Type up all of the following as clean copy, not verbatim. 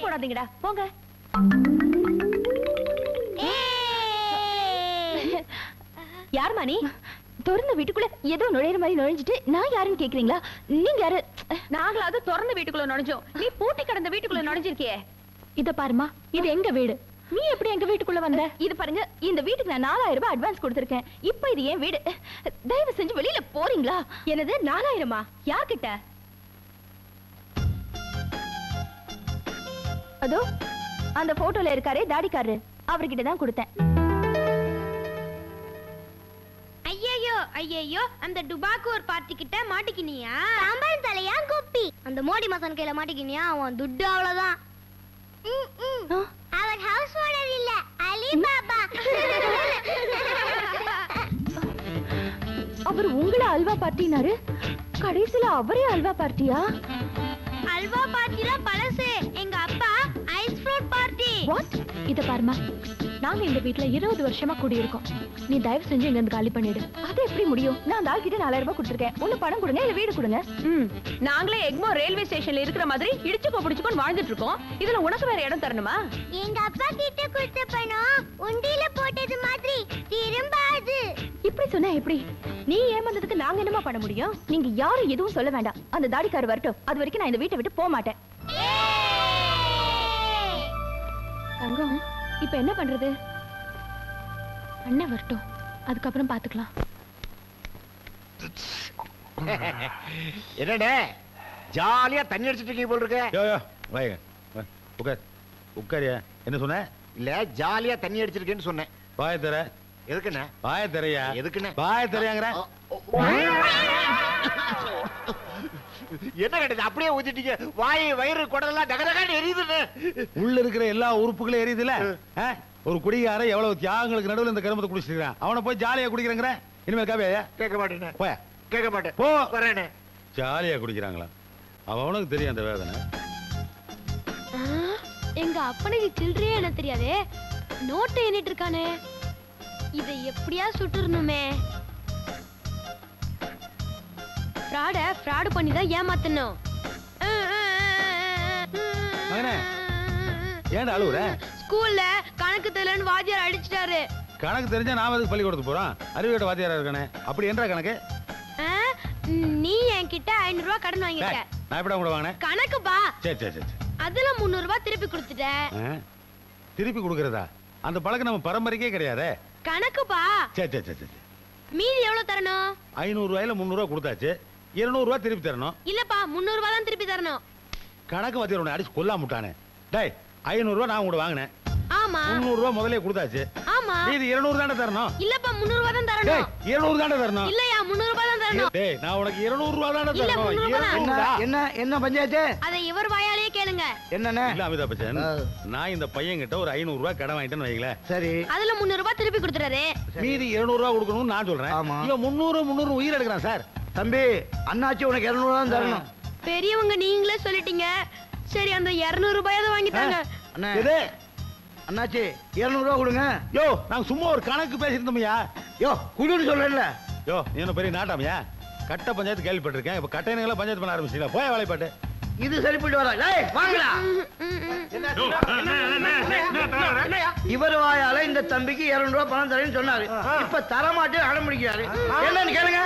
போடாதீங்கடா போங்க. யார் மானி? திறந்த வீட்டுக்குள்ள ஏதோ நுழையிற மாதிரி நுழைஞ்சிட்டு நான் யாருன்னு கேக்குறீங்களா? நீங்க யாரு? நாங்களாவது திறந்த வீட்டுக்குள்ள நுழைஞ்சோம், நீ பூட்டி கிடந்த வீட்டுக்குள்ள நுழைஞ்சிருக்கியே. இத பாருமா, இது எங்க வீடு. நீ எப்படி எங்க வீட்டுக்குள்ள வந்த? இது பாருங்க, இந்த வீட்டுக்கு நான் 4000 ரூபாய் அட்வான்ஸ் கொடுத்திருக்கேன். இப்போ இது ஏன் வீடு. தயவு செஞ்சு வெளியில போறீங்களா? என்னது 4000? யார்கிட்ட? அதோ அந்த போட்டோல இருக்காரே தாடிக்காரரு, அவர்கிட்ட தான் கொடுத்தேன். ஐயோ ஐயோ, அந்த டுபாக்கூர் பார்ட்டி கிட்ட மாட்டிக்கினியா? சாம்பார் தலையா குப்பி, அந்த மோடி மசான் கையில மாட்டிக்கினியா? அவன் துட்டு அவ்வளவுதான். அவர் ஹவுஸ் ஓனர் இல்ல, அலி பாபா. அவர் உங்களை அல்வா பார்ட்டினாரு, கடைசில அவரே அல்வா பார்ட்டியா? அல்வா பார்ட்டிலாம் பழசு, எங்க அப்பா ஐஸ் ஃப்ரூட் பார்ட்டி. வாட்? இத பாருமா, நாங்க இந்த வீட்ல 20 வருஷமா குடியிருக்கோம். நீ தயவு செஞ்சு இங்க இருந்து காலி பண்ணிடு. அது எப்படி முடியும்? நான் அந்த ஆள்கிட்ட 4000 ரூபாய் கொடுத்திருக்கேன். ஒண்ணு பணம் கொடுங்க இல்ல வீடு கொடுங்க. நாங்களே எக்மோர் ரயில்வே ஸ்டேஷன்ல இருக்கிற மாதிரி இடிச்சுக்கோ பிடிச்சுக்கோ வாழ்ந்துட்டு இருக்கோம். இதுல உனக்கு வேற இடம் தரணுமா? எங்க அப்பா கிட்ட கொடுத்த பணம் உண்டியில போட்டது மாதிரி திரும்பாது. இப்படி சொன்னா எப்படி? நீ ஏமாந்ததுக்கு நாங்க என்னமா பண்ண முடியும்? நீங்க யாரும் எதுவும் சொல்ல வேண்டாம். அந்த தாடிக்காரர் வரட்டும், அது வரைக்கும் நான் இந்த வீட்டை விட்டு போக மாட்டேன். தங்கம், இப்ப என்ன பண்றது? அண்ணன் வரட்டும், அதுக்கப்புறம் பாத்துக்கலாம். என்னடே ஜாலியா தண்ணி அடிச்சிட்டு இருக்கீங்க போல இருக்க. உட்கார் உட்காரியா. என்ன சொன்ன? இல்ல ஜாலியா தண்ணி அடிச்சிருக்கேன்னு சொன்னேன். வாய தர. எதுக்குண்ணே? வாய தரையா. எதுக்குண்ணே? வாய தரையாங்கற. என்ன கேட்டது? அப்படியே ஊத்திட்டீங்க. வாய் வயிறு குடலெல்லாம் டகடகன்னு எரியுதுன்னு. உள்ள இருக்கிற எல்லா உறுப்புகளும் எரியுதுல. ஒரு குடிகார எவ்வளவு தியாகங்களுக்கு நடுவுல இந்த கருமத்தை குடிச்சிருக்கான். அவனை போய் ஜாலியா குடிக்கிறேங்கற. இனிமே காவியா? கேட்க மாட்டேனே. போய் கேட்க மாட்டேன். போ. வரேனே. ஜாலியா குடிக்கிறாங்களா? அவனுக்கு தெரியும் அந்த வேதனை. எங்க அப்பனுக்கு சில்லறையே என்ன தெரியாதே, நோட்டை எண்ணிட்டு இருக்கானே. இதை எப்படியா சுட்டுறணுமே. ஃப்ராட் பண்ணி தான் ஏமாத்தணும். மகனே ஏன்டா அழுவுற? ஸ்கூல்ல கணக்கு தெரியலன்னு வாத்தியார் அடிச்சிட்டாரு. கணக்கு தெரிஞ்சா நாம எதுக்கு பள்ளிக்கூடத்துக்கு போறோம்? அறிவியோட வாத்தியாரா இருக்கானே. அப்படி என்றா கணக்கு? நீ என்கிட்ட 500 ரூபாய் கடன் வாங்கிட்ட. நான் எப்படா கூட வாங்கினேன்? கணக்குப்பா. சரி சரி சரி. அதுல 300 ரூபாய் திருப்பி கொடுத்துட்டேன். திருப்பி கொடுக்கறதா? அந்த பழக்கம் நம்ம பரம்பரைக்கே கிடையாதே. கணக்குப்பா. சரி சரி சரி சரி. மீதி எவ்வளவு தரணும்? 500 ரூபாயில 300 ரூபாய் கொடுத்தாச்சு. 200 ரூபாய் திருப்பி தரணும். இல்லப்பா 300 ரூபாய் தான் திருப்பி தரணும். கணக்கு வாத்தியார் உன்னை அடிச்சு கொல்லாம விட்டானே. டேய் 500 ரூபாய் நான் கூட வாங்கினேன். ஆமா. 300 ரூபாய் முதல்ல கொடுத்தாச்சு. ஆமா. மீதி 200 தானே தரணும். இல்லப்பா 300 ரூபாய் தான் தரணும். டேய் 200 தானே தரணும். இல்லையா 300 ரூபாய் தான் தரணும். டேய் நான் உனக்கு 200 ரூபாய் தானே தரணும். என்ன என்ன பஞ்சாயத்து? அதை இவர் வாயாலே கேளுங்க. என்னண்ணே? இல்ல அமிதாப் பச்சன், நான் இந்த பையன் கிட்ட ஒரு 500 ரூபாய் கடன் வாங்கிட்டேன்னு வைங்களே. சரி. அதுல 300 ரூபாய் திருப்பி கொடுத்துறாரு. மீதி 200 ரூபாய் கொடுக்கணும்னு நான் சொல்றேன். இவன் 300 உயிர் எடுக்கிறான் சார். தம்பி அண்ணாச்சி உனக்கு 200 தான் தரணும். பெரியவங்க நீங்களே சொல்லிட்டீங்க. சரி அந்த 200 ரூபாயாவது வாங்கிட்டாங்க. அண்ணே அண்ணாச்சி 200 ரூபாய் கொடுங்க. யோ நாங்க சும்மா ஒரு கணக்கு பேசிருந்தோம்யா. யோ குடுன்னு சொல்றேன்ல. யோ நீ என்ன பெரிய நாட்டாமையா? கட்ட பஞ்சாயத்து கேள்விப்பட்டிருக்கேன். இப்ப கட்டையனங்கள பஞ்சாயத்து பண்ண ஆரம்பிச்சீங்களா? போய் வேலைப்பாட்டு. இது சரிப்பட்டு வரா. டேய் வாங்கடா. இவர் வாயால இந்த தம்பிக்கு 200 ரூபாய் பணம் தரேன்னு சொன்னாரு. இப்ப தர மாட்டேன் அடம் பிடிக்கிறாரு. என்னன்னு கேளுங்க.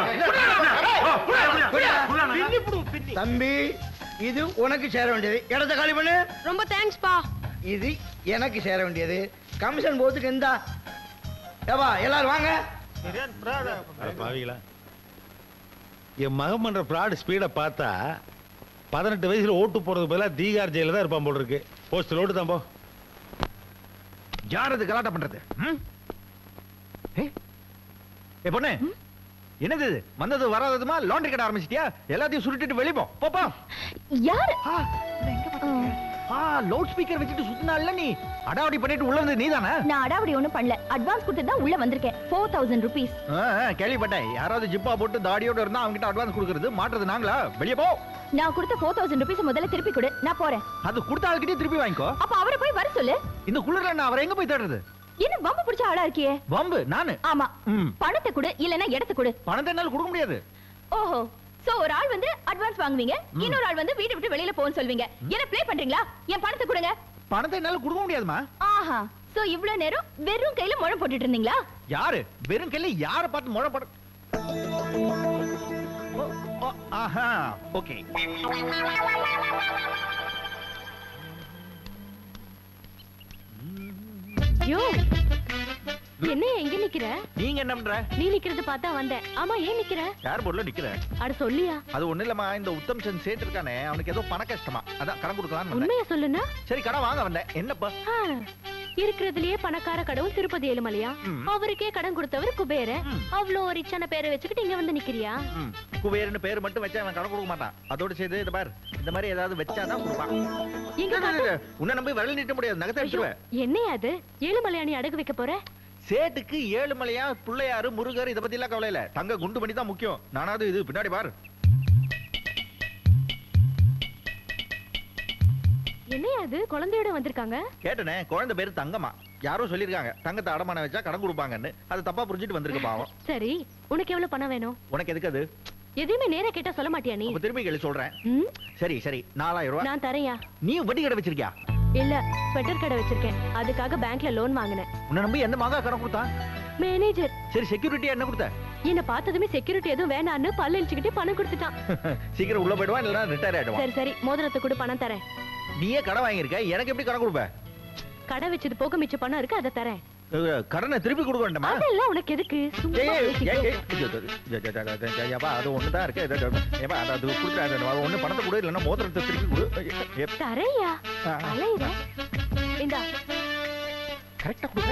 தம்பி இது உனக்கு சேர வேண்டியது. இடத்த காலி பண்ணு. ரொம்ப தேங்க்ஸ் பா. இது எனக்கு சேர வேண்டியது. கமிஷன் போறதுக்கு எந்த ஏவா எல்லாரும் வாங்க. பாவிகளா, என் மகன் பண்ற ஃப்ராட் ஸ்பீட பார்த்தா 18 வயசுல ஓட்டு போறது பதிலா தீகார் ஜெயில தான் இருப்பான் போல இருக்கு. போஸ்டல் ஓட்டு தான் போ. யார் அது கலாட்டம் பண்றது? ஏ பொண்ணு, என்னது இது? வந்தது வராததுமா லாண்டரி கடை ஆரம்பிச்சிட்டியா? எல்லாத்தையும் சுருட்டிட்டு வெளிய போ. போப்பா. யார்? லவுட் ஸ்பீக்கர் வச்சிட்டு சுத்தினால நீ அடாவடி பண்ணிட்டு உள்ள வந்து நீதானே? நான் அடாவடி ஒண்ணும் பண்ணல. அட்வான்ஸ் கொடுத்து தான் உள்ள வந்திருக்கேன். 4000 rupees. கேள்விப்பட்டேன். யாராவது ஜிப்பா போட்டு தாடியோட இருந்தா அவங்க கிட்ட அட்வான்ஸ் கொடுக்கிறது மாட்டறது நாங்களா? வெளிய போ. நான் கொடுத்த 4000 rupees முதல்ல திருப்பி கொடு. நான் போறேன். அது கொடுத்த ஆளுகிட்டே திருப்பி வாங்கிக்கோ. அப்ப அவரை போய் வர சொல்லு. இந்த குளிர்ல நான் அவரை எங்க போய் தேடுறது? என்ன வம்பு பிடிச்ச ஆளா இருக்கியே? வம்பு நானு? ஆமா. பணத்தை கொடு இல்லனா இடத்தை கொடு. பணத்தை என்னால கொடுக்க முடியாது. ஓஹோ சோ ஒரு ஆள் வந்து அட்வான்ஸ் வாங்குவீங்க, இன்னொரு ஆள் வந்து வீட்டை விட்டு வெளியில போன்னு சொல்வீங்க. என்ன ப்ளே பண்றீங்களா? என் பணத்தை கொடுங்க. பணத்தை என்னால கொடுக்க முடியாதுமா. ஆஹா, சோ இவ்வளவு நேரம் வெறும் கையில முழம் போட்டுட்டு இருந்தீங்களா? யாரு வெறும் கையில யார பார்த்து முழம் போட? ஆஹா, ஓகே. யோ, என்ன எங்க நிக்கிற? நீங்க என்ன பண்ற? நீ நிக்கிறது பார்த்தா வந்தேன். ஆமா, ஏன் நிக்கிற? ஏர்போர்ட்ல நிக்கிறேன். அட சொல்லியா? அது ஒண்ணு இல்லம்மா, இந்த உத்தம் சந்த் சேட் இருக்கானே, அவனுக்கு ஏதோ பண கஷ்டமா, அதான் கடன் கொடுக்கலாம்னு வந்தேன். உண்மையா சொல்லுனா? சரி, கடன் வாங்க வந்தேன். என்னப்பா? இருக்கிறதுலயே பணக்கார கடவுள் திருப்பதி ஏழுமலையா? அவருக்கே கடன் கொடுத்தவர் குபேர. அவ்வளோ ரிச்சான பேரை வச்சுக்கிட்டு இங்க வந்து நிக்கிறியா? குபேரன்னு பேர் மட்டும் வச்சா அவன் கடன் கொடுக்க மாட்டான். அதோட சேர்த்து இந்த பார், இந்த மாதிரி ஏதாவது வச்சாதான் கொடுப்பான். உன்னை நம்பி விரல் நீட்ட முடியாது, நகத்தை எடுத்துருவேன். என்னையா அது? ஏழுமலையாணி அடகு வைக்க போற? சேட்டுக்கு ஏழுமலையா, பிள்ளையாரு, முருகர் இத பத்தி எல்லாம் கவலை இல்ல. தங்க குண்டு பண்ணி தான் முக்கியம். நானாவது இது பின்னாடி பாரு. என்னையா அது? குழந்தையோட வந்திருக்காங்க. கேட்டனே, குழந்தை பேரு தங்கம்மா. யாரோ சொல்லிருக்காங்க தங்கத்தை அடமான வச்சா கடன் கொடுப்பாங்கன்னு. அது தப்பா புரிஞ்சிட்டு வந்திருக்க பாவம். சரி, உனக்கு எவ்வளவு பணம் வேணும்? உனக்கு எதுக்கு அது? எதுவுமே நேரா கேட்டா சொல்ல மாட்டியா நீ? அப்ப திரும்பி கேளு சொல்றேன். சரி சரி, 4000 ரூபாய் நான் தரையா? நீ வட்டி கடை வச்சிருக்கியா? இல்ல, ஸ்வெட்டர் கடை வச்சிருக்கேன். அதுக்காக பேங்க்ல லோன் வாங்கினேன். உன்னை நம்பி எந்த மகா கடன் கொடுத்தா? மேனேஜர். சரி, செக்யூரிட்டி என்ன கொடுத்த? என்ன பார்த்ததுமே செக்யூரிட்டி எதுவும் வேணான்னு பல்ல இழிச்சுக்கிட்டே பணம் கொடுத்துட்டான். சீக்கிரம் உள்ள போயிடுவான், இல்லனா ரிட்டையர் ஆயிடுவான். சரி சரி, மோதிரத்தை கொடு, பணம் தரேன். நீயே கடன் வாங்கியிருக்க, எனக்கு எப்படி கடன் கொடுப்ப? கடை வச்சது போக மிச்ச பணம் இருக்கு, அதை தரேன். கடனை திருப்பி கொடுக்க வேண்டாமா? அதெல்லாம் உனக்கு எதுக்கு? சும்மா பேசிக்கிட்டே இருக்க. அது ஒண்ணுதான் இருக்கு. அது கொடுக்குறாங்க, ஒண்ணு பணத்தை கொடு, இல்லைன்னா மோதிரத்தை திருப்பி கொடு. தரையா? அலையிற. இந்தா. கரெக்டா கொடுக்க.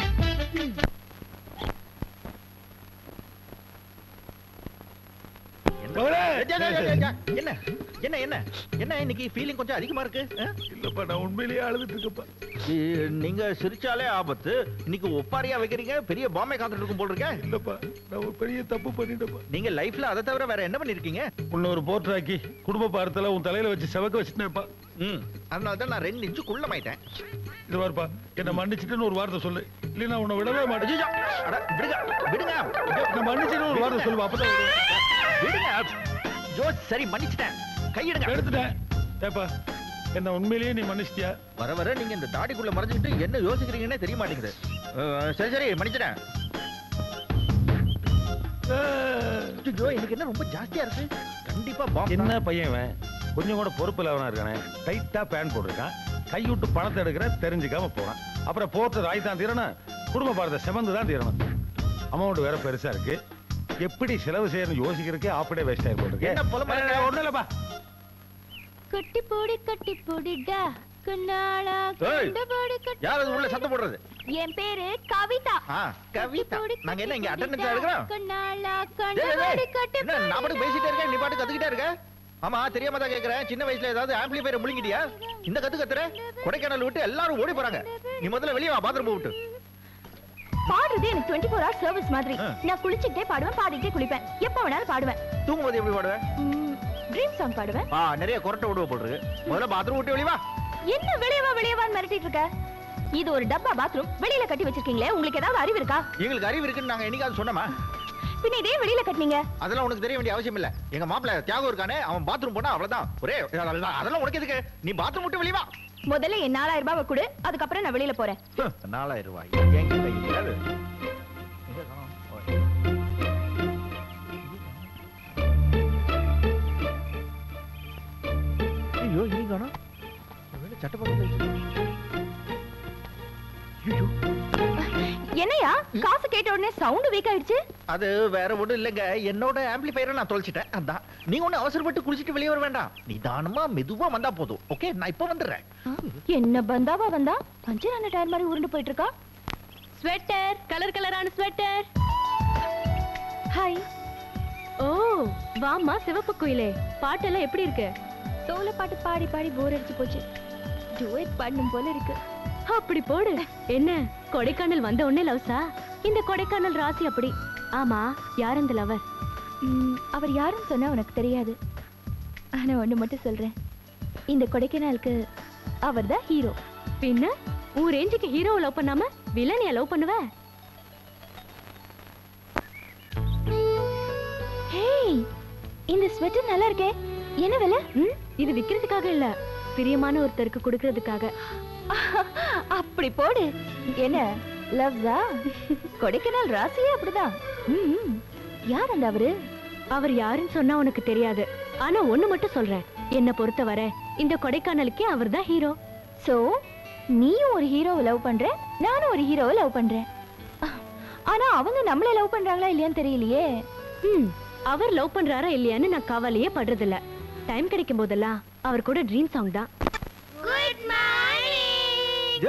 என்ன என்ன என்ன என்ன இன்னைக்கு ஃபீலிங் கொஞ்சம் அதிகமா இருக்கு? இல்லப்பா, நான் உண்மையிலேயே அழுதுட்டு இருக்கப்பா. நீங்க சிரிச்சாலே ஆபத்து. இன்னைக்கு ஒப்பாரியா வைக்கிறீங்க, பெரிய பாம்பே காத்துட்டு இருக்கும் போல் இருக்க. இல்லப்பா, நான் ஒரு பெரிய தப்பு பண்ணிட்டப்பா. நீங்க லைஃப்ல அதை தவிர வேற என்ன பண்ணிருக்கீங்க? உன்ன ஒரு போர்ட்ராக்கி குடும்ப பாரத்துல உன் தலையில வச்சு செவக்க வச்சுட்டேன்ப்பா. அதனால தான் நான் 2 இன்ச்சு குள்ளமாயிட்டேன். இது பாருப்பா, என்ன மன்னிச்சிட்டுன்னு ஒரு வார்த்தை சொல்லு, இல்லைன்னா உன்னை விடவே மாட்டேன். விடுங்க விடுங்க, நான் மன்னிச்சிட்டு ஒரு வார்த்தை சொல்லுவா, அப்பதான் விடுங்க. ஜோஸ், சரி மன்னிச்சிட்டேன், கையிடுங்க. எடுத்துட்டேன். ஏப்பா, என்ன உண்மையிலேயே நீ மன்னிச்சிட்டியா? வர வர நீங்க இந்த தாடிக்குள்ள மறைஞ்சிட்டு என்ன யோசிக்கிறீங்கன்னே தெரிய மாட்டேங்குது. சரி சரி, மன்னிச்சிட்டேன். ஐயோ, எனக்கு என்ன ரொம்ப ஜாஸ்தியா இருக்கு. கண்டிப்பா பாம்பு. என்ன பையன் இவன்? கொஞ்சம் கூட பொறுப்பு இல்லாம இருக்கானே. டைட்டா பேண்ட் போட்டிருக்கான், கைவிட்டு பணத்தை எடுக்கிற தெரிஞ்சுக்காம போறான். அப்புறம் போட்டு ராய் தான் தீரணும், குடும்ப பாரத்தை செமந்து தான் தீரணும். அமௌண்ட் வேற பெருசா இருக்கு. எப்படி செலவு செய்யணும் யோசிக்கிறதுக்கே ஆப்படே வேஸ்ட் ஆகி போட்டுருக்கு. என்ன புலம்பல? ஒண்ணும் இல்லப்பா. கட்டி போடிடா கண்ணாளா கண்ட போடி கட்டி. யார் அது உள்ள சத்தம் போடுறது? என் பேரு கவிதா. கவிதா. நாங்க என்ன இங்க அட்டெண்டன்ஸ் எடுக்கறோம்? கண்ணாளா கண்ட போடி கட்டி. என்ன நான் பாட்டு பேசிட்டே இருக்கேன், நீ பாட்டு கத்திக்கிட்டே இருக்க? ஆமா, தெரியாம தான் கேக்குறேன். சின்ன வயசுல ஏதாவது ஆம்பிளிஃபையர் முழுங்கிட்டியா? இந்த கத்துற கொடைக்கானல் விட்டு எல்லாரும் ஓடி போறாங்க. நீ முதல்ல வெளிய வா, பாத்ரூம் விட்டு. பாடுறது எனக்கு 24 hours சர்வீஸ் மாதிரி. நான் குளிச்சிட்டே பாடுவேன், பாடிட்டே குளிப்பேன், எப்ப வேணாலும் பாடுவேன். தூங்கும்போது எப்படி பாடுவேன்? ட்ரீம் சாங் பாடுவேன். நிறைய கொரட்டை விடுவ போட்டுருக்கு. முதல்ல பாத்ரூம் விட்டு வெளிய வா. என்ன வெளியவான்னு மிரட்டிட்டு இருக்க? இது ஒரு டப்பா பாத்ரூம், வெளியில கட்டி வச்சிருக்கீங்களே, உங்களுக்கு ஏதாவது அறிவு இருக்கா? எங்களுக்கு அறிவு இருக்குன்னு நாங்க என்னைக்காவது சொன்னோமா? பின்ன இதே வெளியில கட்டினீங்க. அதெல்லாம் உனக்கு தெரிய வேண்டிய அவசியம் இல்ல. எங்க மாப்பிள்ளை தியாகம் இருக்கானே, அவன் பாத்ரூம் போனா அவ்வளவுதான். ஒரே அதெல்லாம் உனக்கு எதுக்கு? நீ பாத்ரூம் விட்டு வெளிய வா. முதல்ல என் 4000 ரூபாய் கொடு, அதுக்கப்புறம் நான் வெளியில போறேன். 4000 ரூபாய் ஏன் கிட்ட இல்ல? ஐயோ, இங்க காணோம். ஒருவேளை சட்டப்பக்கத்துல. ஐயோ, என்னையா காசு கேட்ட உடனே சவுண்ட் வீக் ஆயிடுச்சு? அது வேற ஒண்ணும் இல்லங்க, என்னோட ஆம்பிளிஃபையரை நான் தொலைச்சிட்டேன். அதான். நீங்க ஒண்ணு அவசரப்பட்டு குளிச்சிட்டு வெளிய வர வேண்டாம். நிதானமா மெதுவா வந்தா போதும். ஓகே, நான் இப்ப வந்துடுறேன். என்ன பந்தாவா வந்தா? பஞ்சரான டயர் மாதிரி உருண்டு போயிட்டு இருக்கா. ஸ்வெட்டர், கலர் கலரான ஸ்வெட்டர். ஹாய். ஓ, வாமா சிவப்பு குயிலே. பாட்டெல்லாம் எப்படி இருக்கு? சோல பாட்டு பாடி பாடி போர் அடிச்சு போச்சு. டுயட் பாடணும் போல இருக்கு. அப்படி போடு. என்ன கொடைக்கானல் வந்த உடனே லவ்ஸா? இந்த கொடைக்கானல் ராசி அப்படி. ஆமா, யார் அந்த லவர்? அவர் யாருன்னு சொன்னா உனக்கு தெரியாது. ஆனா ஒண்ணு மட்டும் சொல்றேன், இந்த கொடைக்கானலுக்கு அவர்தான் ஹீரோ. பின்ன உன் ரேஞ்சுக்கு ஹீரோவை லவ் பண்ணாம வில்லனியா லவ் பண்ணுவ? ஹேய், இந்த ஸ்வெட்டர் நல்லா இருக்கே, என்ன விலை? இது விக்கிறதுக்காக இல்ல, பிரியமான ஒருத்தருக்கு கொடுக்கிறதுக்காக. அப்படி போடு. என்ன லவ்ஸா? கொடைக்கானல் ராசியே அப்படிதான். யார் அந்த அவரு? அவர் யாருன்னு சொன்னா உனக்கு தெரியாது. ஆனா ஒண்ணு மட்டும் சொல்றேன், என்ன பொறுத்தவரை இந்த கொடைக்கானலுக்கே அவர் தான் ஹீரோ. சோ நீயும் ஒரு ஹீரோவை லவ் பண்ற, நானும் ஒரு ஹீரோவை லவ் பண்றேன். ஆனா அவங்க நம்மள லவ் பண்றாங்களா இல்லையான்னு தெரியலையே. அவர் லவ் பண்றாரா இல்லையான்னு நான் கவலையே படுறதில்ல. டைம் கிடைக்கும் போதெல்லாம் அவர் கூட ட்ரீம் சாங் தான். Good morning.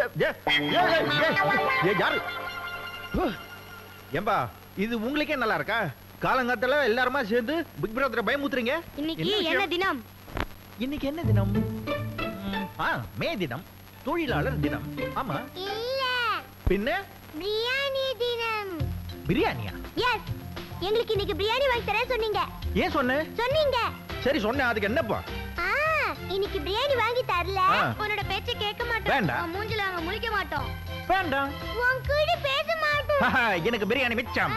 ஏம்பா இது உங்களுக்கே நல்லா இருக்கா? காலங்காத்தால எல்லாருமா சேர்ந்து பிக் பிரதரை பயமுத்துறீங்க. இன்னைக்கு என்ன தினம்? இன்னைக்கு என்ன தினம்? மே தினம், தொழிலாளர் தினம். ஆமா. இல்ல, பின்ன பிரியாணி தினம். பிரியாணியா? எஸ், எங்களுக்கு இன்னைக்கு பிரியாணி வாங்கி தரேன் சொன்னீங்க. ஏன் சொன்ன? சொன்னீங்க. சரி சொன்னேன், அதுக்கு என்னப்பா? இன்னைக்கு பிரியாணி வாங்கி தரல, உன்னோட பேச்ச கேட்க மாட்டோம். வேண்டாம். மூஞ்சில நாங்க முழிக்க மாட்டோம். வேண்டாம். உன் கூட பேச மாட்டோம். எனக்கு பிரியாணி மிச்சம்.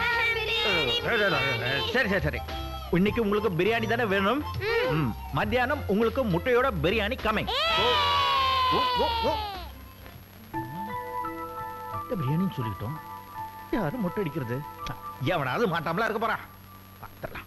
சரி சரி சரி, இன்னைக்கு உங்களுக்கு பிரியாணி தானே வேணும். மத்தியானம் உங்களுக்கு முட்டையோட பிரியாணி கமிங். பிரியாணின்னு சொல்லிட்டோம், யாரும் முட்டை அடிக்கிறது? எவனாவது மாட்டாமலா இருக்க போறா? பார்த்தலாம்.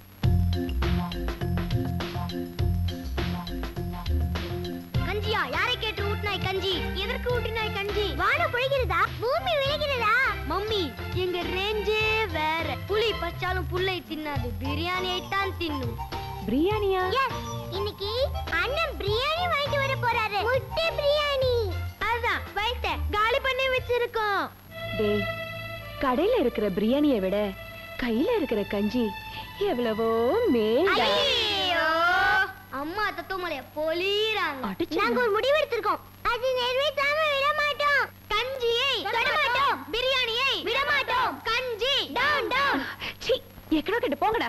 கஞ்சியா? யாரை கேட்டு ஊட்டினாய் கஞ்சி? எதற்கு ஊட்டினாய் கஞ்சி? வானம் பொழிகிறதா? பூமி விளைகிறதா? மம்மி, எங்க ரேஞ்சே வேற. புலி பச்சாலும் புல்லை தின்னாது, பிரியாணியை தான் தின்னும். பிரியாணியா? எஸ், இன்னைக்கு அண்ணன் பிரியாணி வாங்கிட்டு வர போறாரு. முட்டை பிரியாணி. அதான் வயித்தை காலி பண்ணி வச்சிருக்கோம். டேய், கடையில இருக்கிற பிரியாணியை விட கையில இருக்கிற கஞ்சி எவ்வளவோ மேல. அம்மா தத்துவமலைய பொலிறாங்க. அடிச்சு. நாங்க ஒரு முடிவு எடுத்திருக்கோம், அது நிறைவேற்றாம விட மாட்டோம். கஞ்சியை தொட மாட்டோம், பிரியாணியை விட மாட்டோம். கஞ்சி டவுன் டவுன். சீ, எக்கடோ கேட்டு போங்கடா.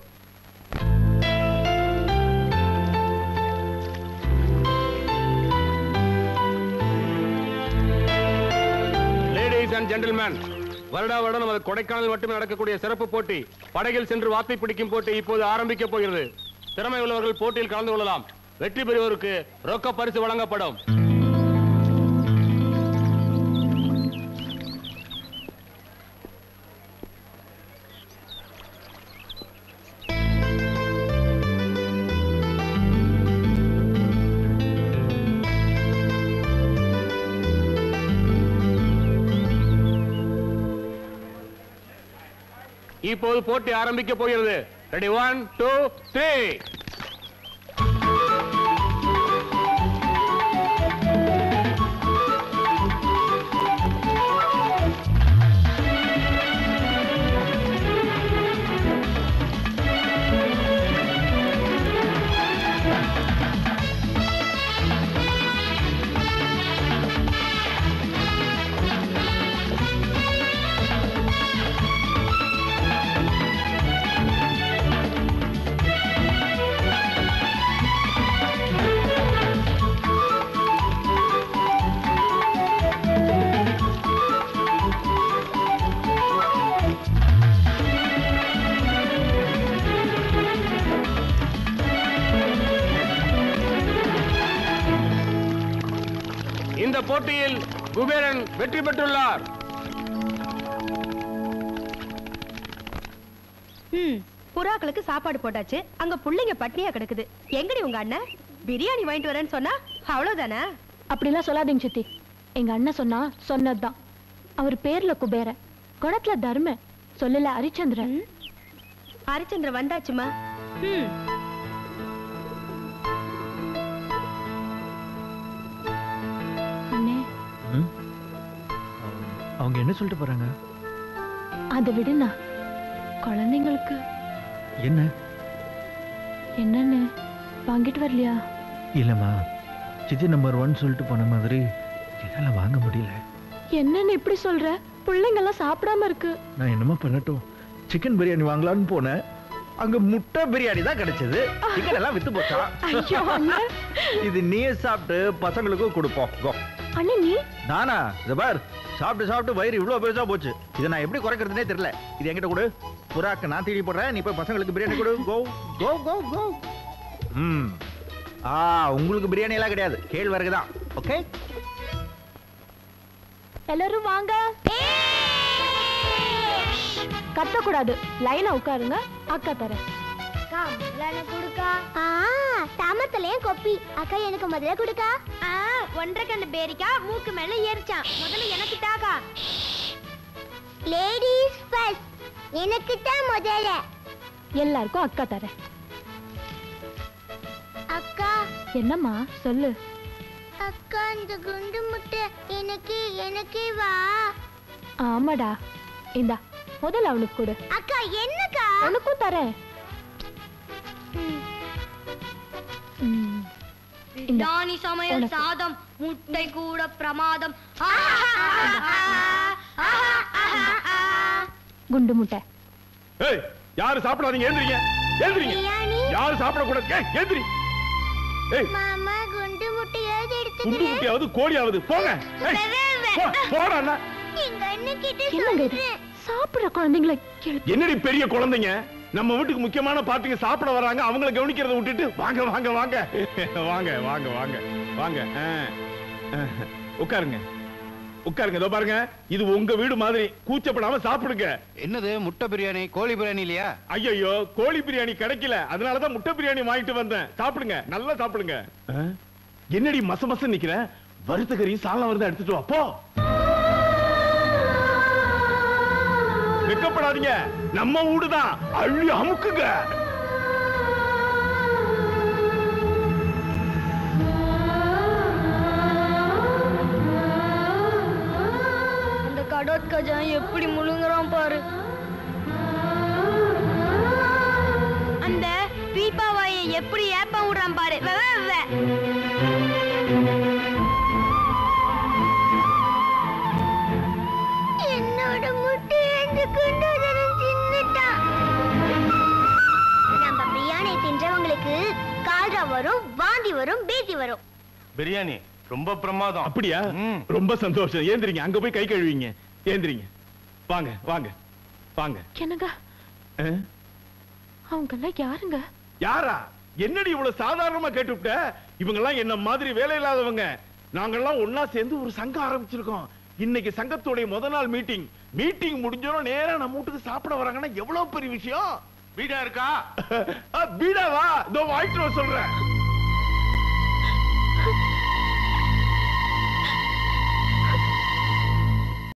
லேடிஸ் அண்ட் ஜென்டில்மேன், வருடா வருடம் நமது கொடைக்கானல் மட்டுமே நடக்கக்கூடிய சிறப்பு போட்டி படகில் சென்று வாத்தை பிடிக்கும் போட்டி இப்போது ஆரம்பிக்க போகிறது. திறமை உள்ளவர்கள் போட்டியில் கலந்து கொள்ளலாம். வெற்றி பெறுவோருக்கு ரொக்க பரிசு வழங்கப்படும். இப்போது போட்டி ஆரம்பிக்க போகிறது. ரெடி, 1 2 3. இந்த போட்டியில் குபேரன் வெற்றி பெற்றுள்ளார். புறாக்களுக்கு சாப்பாடு போட்டாச்சு, அங்க புள்ளைங்க பட்னியா கிடக்குது. எங்கடி உங்க அண்ணன்? பிரியாணி வாங்கிட்டு வரேன்னு சொன்னா அவ்வளவுதானே? அப்படிலாம் சொல்லாதீங்க சித்தி. எங்க அண்ணன் சொன்னா சொன்னதுதான். அவர் பேர்ல குபேர, குணத்துல தர்ம, சொல்லல ஹரிச்சந்திரன். ஹரிச்சந்திரன் வந்தாச்சுமா. அவங்க என்ன சொல்லிட்டு போறாங்க? அதை விடுனா, குழந்தைங்களுக்கு என்ன என்னன்னு வாங்கிட்டு வரலையா? இல்லம்மா, சித்தி நம்பர் 1 சொல்லிட்டு போன மாதிரி என்னால வாங்க முடியல. என்னன்னு இப்படி சொல்ற? பிள்ளைங்கெல்லாம் சாப்பிடாம இருக்கு. நான் என்னமா பண்ணட்டும்? சிக்கன் பிரியாணி வாங்கலாம்னு போனேன், அங்க முட்டை பிரியாணி தான் கிடைச்சது. சிக்கன் எல்லாம் வித்து போச்சா? ஐயோ அண்ணன். இது நீயே சாப்பிட்டு பசங்களுக்கும் கொடுப்போம். கோ. அண்ணன் நீ? நானா? இத பார், சாப்பிட்டு சாப்பிட்டு வயிறு இவ்வளவு பெருசா போச்சு. இதை நான் எப்படி குறைக்கிறதுனே தெரியல. இது என்கிட்ட கொடு. புறாக்கு நான் தேடி போடுறேன், நீ போய் பசங்களுக்கு பிரியாணி கொடு. கோ கோ கோ கோ. உங்களுக்கு பிரியாணி எல்லாம் கிடையாது, கேழ்வரகு தான். ஓகே, எல்லாரும் வாங்க. கத்தக்கூடாது, லைனா உட்காருங்க. அக்கா தரேன். சாமத்திலையும் கொப்பி. அக்கா எனக்கு முதல்ல கொடுக்கா. ஒன்றரை கண்டு பேரிக்கா மூக்கு மேல ஏறிச்சான். முதல்ல எனக்கு தாக்கா. Ladies first. எனக்கு தான் முதல்ல. எல்லாருக்கும் அக்கா தரேன். அக்கா. என்னம்மா சொல்லு. அக்கா இந்த குண்டு முட்டை எனக்கு வா. ஆமாடா, இந்தா முதல்ல அவனுக்கு கொடு. அக்கா என்னக்கா? உனக்கும் தரேன். பிரியாணி சமையல் சாதம் முட்டை கூட பிரமாதம். குண்டு முட்டை. ஏய், யாரு சாப்பிடாதீங்க, எழுந்திரீங்க. எழுந்திரீங்க. பிரியாணி. யாரு சாப்பிட கூடாது. ஏய், எழுந்திரி. ஏய், மாமா குண்டு முட்டையாவது குண்டு எடுத்துக்கிறேன். முட்டையாவது கோழியாவது போங்க. ஏய், போடா அண்ணா. எங்க அண்ணன் கிட்ட என்னங்க இது? சொல்றேன். சாப்பிடுற குழந்தைங்களை கேள்வி. என்னடி பெரிய குழந்தைங்க, நம்ம வீட்டுக்கு முக்கியமான பார்ட்டிக்கு சாப்பிட வராங்க, அவங்கள கவனிக்கிறத விட்டுட்டு வாங்க வாங்க வாங்க வாங்க வாங்க வாங்க வாங்க. உட்காருங்க உட்காருங்க. இதோ பாருங்க, இது உங்க வீடு மாதிரி, கூச்சப்படாம சாப்பிடுங்க. என்னது முட்டை பிரியாணி, கோழி பிரியாணி இல்லையா? ஐயோ, கோழி பிரியாணி கிடைக்கல, அதனாலதான் முட்டை பிரியாணி வாங்கிட்டு வந்தேன். சாப்பிடுங்க, நல்லா சாப்பிடுங்க. என்னடி மச மச நிக்கிற? வறுத்த கறி சாலம் வருது, எடுத்துட்டு வா போ. வெக்கப்படாதீங்க, நம்ம வீடுதான், அள்ளி அமுக்குங்க. அந்த கடோத்கஜா எப்படி முழுங்குறான் பாரு. அந்த பீப்பாவாயை எப்படி ஏப்ப விடுறான் பாரு. என்னோட முட்டை அந்த குண்டோதரன் தின்னுட்டான். நம்ம பிரியாணி தின்றவங்களுக்கு கால்ரா வரும், வாந்தி வரும், பேதி வரும். பிரியாணி ரொம்ப பிரமாதம். அப்படியா? ரொம்ப சந்தோஷம். ஏந்திரிங்க, அங்க போய் கை கழுவிங்க. ஏந்திரிங்க, வாங்க வாங்க வாங்க. என்னங்க அவங்க எல்லாம் யாருங்க? யாரா? என்னடி இவ்வளவு சாதாரணமா கேட்டுவிட்ட? இவங்க எல்லாம் என்ன மாதிரி வேலை இல்லாதவங்க. நாங்கெல்லாம் ஒன்னா சேர்ந்து ஒரு சங்கம் ஆரம்பிச்சிருக்கோம். இன்னைக்கு சங்கத்துடைய முதல் நாள் மீட்டிங் முடிஞ்சோம் நேரா நம்ம வீட்டுக்கு சாப்பிட வராங்கன்னா எவ்வளவு பெரிய விஷயம். வீடா இருக்கா? பீடாவா? இதோ வாங்கிட்டு வர சொல்றேன்.